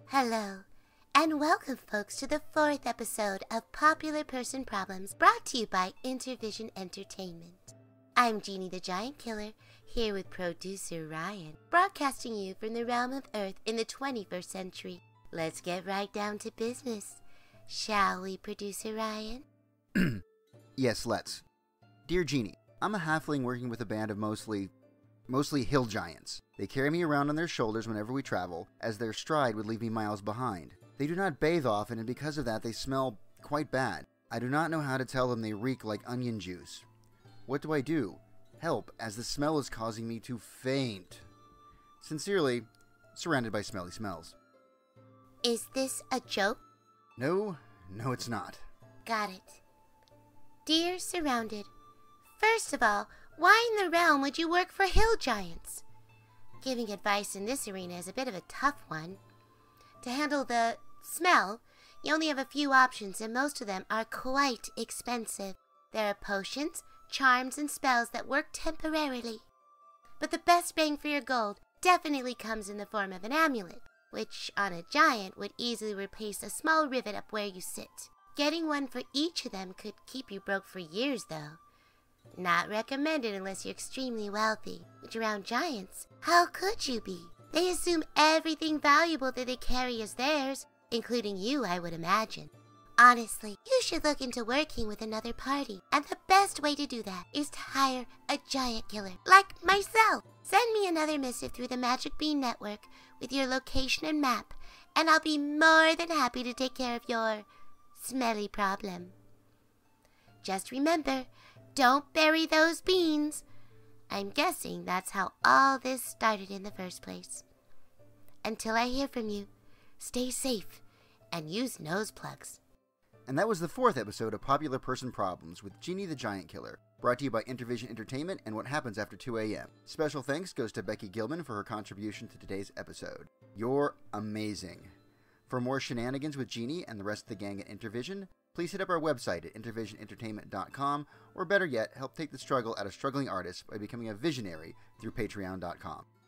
Hello, and welcome folks to the 4th episode of Popular Person Problems, brought to you by Intervision Entertainment. I'm Jeannie the Giant Killer, here with producer Ryan, broadcasting you from the realm of Earth in the 21st century. Let's get right down to business, shall we, producer Ryan? Yes, let's. Dear Jeannie, I'm a halfling working with a band of mostly hill giants. They carry me around on their shoulders whenever we travel, as their stride would leave me miles behind. They do not bathe often, and because of that they smell quite bad. I do not know how to tell them they reek like onion juice. What do I do? Help, as the smell is causing me to faint. Sincerely, surrounded by smelly smells. Is this a joke? No, it's not. Got it. Dear Surrounded, first of all, why in the realm would you work for hill giants? Giving advice in this arena is a bit of a tough one. To handle the smell, you only have a few options, and most of them are quite expensive. There are potions, charms, and spells that work temporarily. But the best bang for your gold definitely comes in the form of an amulet, which on a giant would easily replace a small rivet up where you sit. Getting one for each of them could keep you broke for years, though. Not recommended unless you're extremely wealthy, which around giants, how could you be? They assume everything valuable that they carry is theirs, including you, I would imagine. Honestly, you should look into working with another party, and the best way to do that is to hire a giant killer, like myself. Send me another missive through the Magic Bean Network with your location and map, and I'll be more than happy to take care of your smelly problem. Just remember, don't bury those beans. I'm guessing that's how all this started in the first place. Until I hear from you, stay safe and use nose plugs. And that was the 4th episode of Popular Person Problems with Jeannie the Giant Killer, brought to you by Intervision Entertainment and What Happens After 2 a.m. Special thanks goes to Becky Gilman for her contribution to today's episode. You're amazing. For more shenanigans with Jeannie and the rest of the gang at Intervision, please hit up our website at intervisionentertainment.com, or better yet, help take the struggle out of struggling artists by becoming a visionary through patreon.com.